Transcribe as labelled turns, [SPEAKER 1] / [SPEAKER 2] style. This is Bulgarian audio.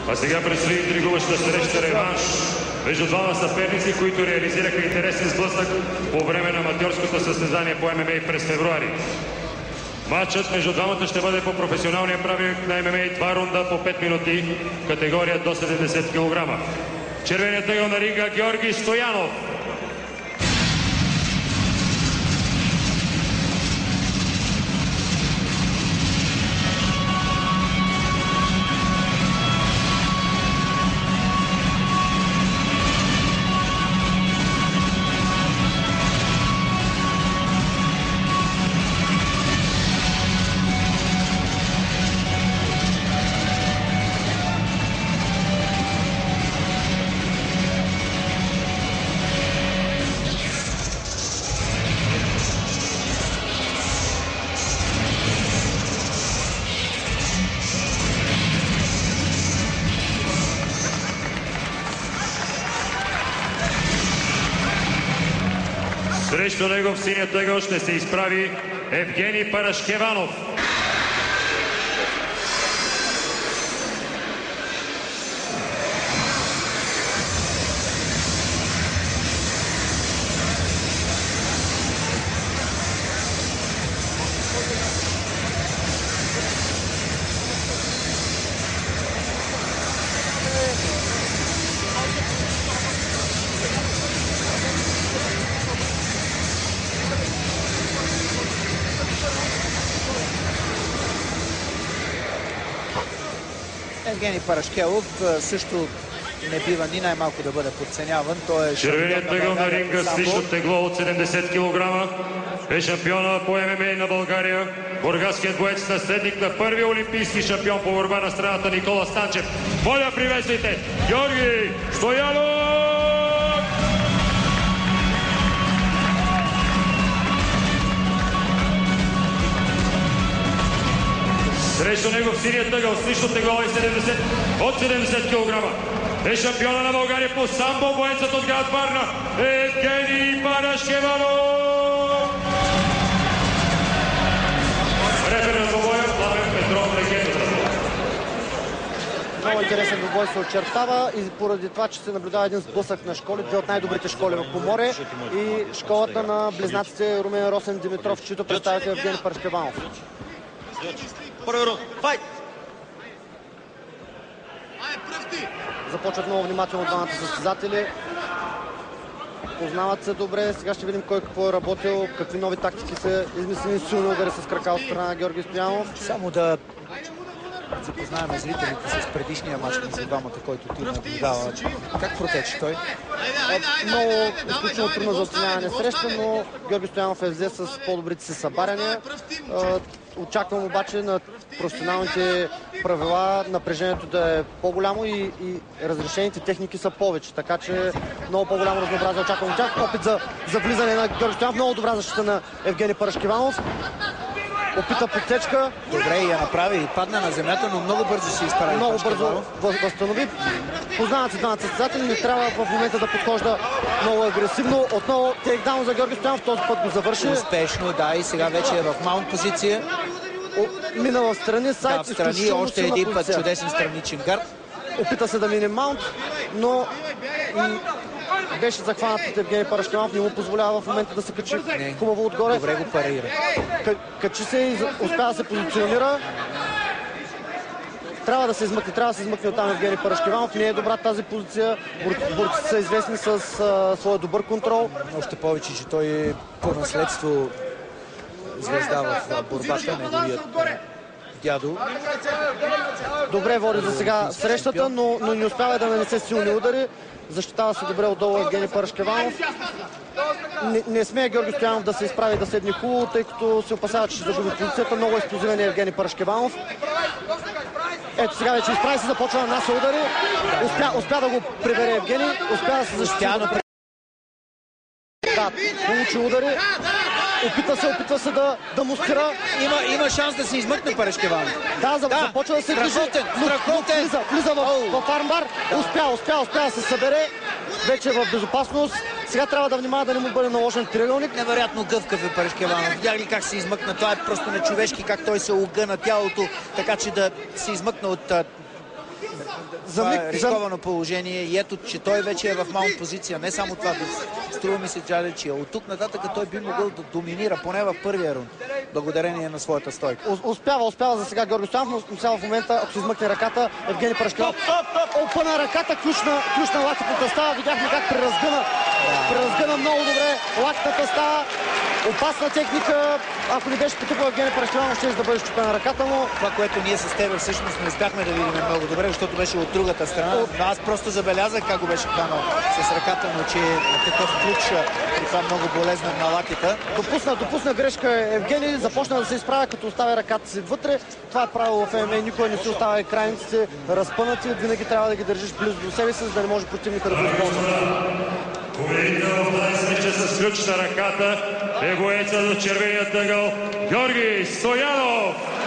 [SPEAKER 1] А сега предстои интригуваща среща реванш между двама съперници, които реализираха интересен сблъсък по време на аматьорското състезание по ММА през февруари. Матчът между двамата ще бъде по професионалния правилник на ММА 2 рунда по 5 минути, категория до 70 кг. Червеният ъгъл на ринга Георги Стоянов. Срещу него в синият ъгъл ще се изправи Евгений Парашкеванов.
[SPEAKER 2] Евгений Парашкевов също не бива ни най-малко да бъде подценяван. Той е
[SPEAKER 1] червеният ъгъл на ринга с лично тегло от 70 кг е шампиона по ММА на България, бургаският боец, наследник на първия олимпийски шампион по борба на страната Никола Станчев. Моля, приветствайте Георги Стоянов! Срещу него в синият ъгъл с лично тегло от 70 кг е шампиона на България по самбо, боецът от град Варна Евгений Парашкеванов. Рефер на двобоя Пламен Петров, легендата.
[SPEAKER 3] Много интересен двубой се очертава и поради това, че се наблюдава един сблъсък на школи, две от най-добрите школи в Поморие и школата на близнаците Румен Росен Димитров, чието представител Евгений Парашкеванов.
[SPEAKER 4] Първи рунд. Файт!
[SPEAKER 3] Започват много внимателно двамата състезатели. Познават се добре. Сега ще видим кой какво е работил, какви нови тактики са измислени. Силни удари с крака от страна на Георги Стоянов.
[SPEAKER 2] Само да запознаем зрителите с предишния мач между двамата, който ти наблюдава. Как протече той?
[SPEAKER 3] Много изключително трудно за оценяване среща, но Георги Стоянов е взе с по-добрите си събаряния. Очаквам обаче на професионалните правила напрежението да е по-голямо и разрешените техники са повече. Така че много по-голямо разнообразие очаквам от тях. Опит за влизане на Георги Стоянов. Много добра защита на Евгений Парашкеванов. Опита подсечка.
[SPEAKER 2] Добре, я направи и падна на земята, но много бързо се изправи.
[SPEAKER 3] Много бързо възстанови. Познават се двамата състезатели, не трябва в момента да подхожда много агресивно. Отново тейкдаун за Георги Стоянов, този път го завърши.
[SPEAKER 2] Успешно, да, и сега вече е в маунт позиция.
[SPEAKER 3] Мина в страни, сайт,
[SPEAKER 2] да, в страни, още един път чудесен страничен гард.
[SPEAKER 3] Опита се да мине маунт, но беше захванат от Евгений Парашкеванов, не му позволява в момента да се качи хубаво отгоре.
[SPEAKER 2] Добре го парира.
[SPEAKER 3] Качи се и успя да се позиционира. Трябва да се измъкне оттам Евгений Парашкеванов. Не е добра тази позиция. Борците са известни с своя добър контрол.
[SPEAKER 2] Още повече, че той е по наследство звезда в борбата, неговият дядо.
[SPEAKER 3] Добре води за сега срещата, но не успява да нанесе силни удари. Защитава се добре отдолу Евгений Парашкеванов. Не смее Георги Стоянов да се изправи да седне хубаво, тъй като се опасява, че ще загуби позицията. Много експлозивен е Евгений Парашкеванов. Ето сега вече изправи се, започва да нанася удари. Успя да го прибере Евгений. Успя да се защити. Да, получи удари. Опитва се да му спира.
[SPEAKER 2] Има шанс да се измъкне Парашкеванов.
[SPEAKER 3] Да, започва да се движи. Влиза в армбар. Успя да се събере. Вече е в безопасност. Сега трябва да внимава да не му бъде наложен триъгълник.
[SPEAKER 2] Невероятно гъвкав е Парашкеванов. Видях ли как се измъкна? Това е просто нечовешки, как той се огъна тялото, така че да се измъкна от Това е рисковано положение и ето, че той вече е в маунт позиция. Не само това, струва ми се, Джаде, че от тук нататък той би могъл да доминира, поне в първия рунд, благодарение на своята стойка.
[SPEAKER 3] Успява за сега Георги Стоянов, но сега в момента, ако се измъкне ръката, Евгений Парашкилов опъна ръката, ключна лактата става. Видяхме как преразгъна много добре лактата става. Опасна техника. Ако не беше потъпал Евгений Парашкилов, ще да бъде щупена ръката му.
[SPEAKER 2] Това, което ние с теб всъщност не успяхме да видим много добре, защото беше от другата страна. Но аз просто забелязах как го беше хванал с ръката му, че такъв ключ и това много болезнен на лакита.
[SPEAKER 3] Допусна грешка Евгений, започна да се изправя, като оставя ръката си вътре. Това е правило в ММА, никой не си оставя крайниците разпънати, винаги трябва да ги държиш близо до себе си, за да не може противника да го използва.
[SPEAKER 1] Победител в тази среща с ключ на ръката е боецът от червения ъгъл Георги Стоянов.